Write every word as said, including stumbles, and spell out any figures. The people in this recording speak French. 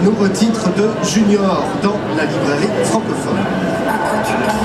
nouveau titre de Junior dans la librairie francophone. À quoi tu penses ?